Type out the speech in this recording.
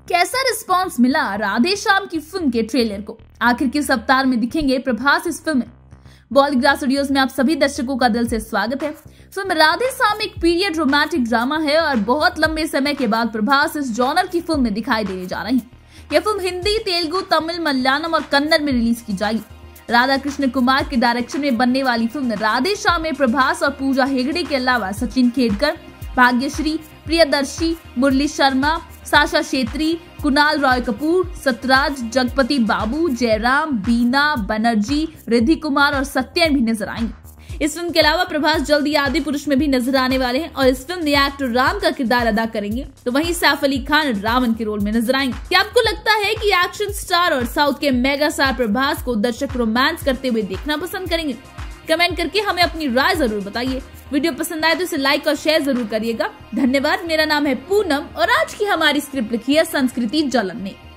कैसा रिस्पांस मिला राधे श्याम की फिल्म के ट्रेलर को? आखिर किस अवतार में दिखेंगे प्रभास इस फिल्म में? बॉलीवुड स्टूडियोज में आप सभी दर्शकों का दिल से स्वागत है। फिल्म राधे श्याम एक पीरियड रोमांटिक ड्रामा है और बहुत लंबे समय के बाद प्रभास इस जॉनर की फिल्म में दिखाई देने जा रही है। यह फिल्म हिंदी, तेलुगु, तमिल, मलयालम और कन्नड़ में रिलीज की जाएगी। राधा कृष्ण कुमार के डायरेक्शन में बनने वाली फिल्म राधे श्याम में प्रभास और पूजा हेगड़े के अलावा सचिन खेड़कर, भाग्यश्री, प्रियदर्शी, मुरली शर्मा, साशा शेत्री, कुणाल रॉय कपूर, सतराज, जगपति बाबू, जयराम, बीना बनर्जी, रिद्धि कुमार और सत्यन भी नजर आएंगे। इस फिल्म के अलावा प्रभास जल्दी आदि पुरुष में भी नजर आने वाले हैं और इस फिल्म में एक्टर राम का किरदार अदा करेंगे, तो वहीं सैफ अली खान रावण के रोल में नजर आएंगे। क्या आपको लगता है कि एक्शन स्टार और साउथ के मेगा स्टार प्रभास को दर्शक रोमांस करते हुए देखना पसंद करेंगे? कमेंट करके हमें अपनी राय जरूर बताइए। वीडियो पसंद आए तो इसे लाइक और शेयर जरूर करिएगा। धन्यवाद। मेरा नाम है पूनम और आज की हमारी स्क्रिप्ट लिखी है संस्कृति जलन ने।